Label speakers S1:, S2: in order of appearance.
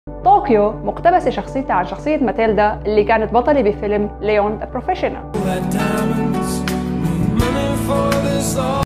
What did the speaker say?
S1: طوكيو مقتبسة شخصيتها عن شخصية ماتيلدا اللي كانت بطلة بفيلم ليون ذا بروفيشنال.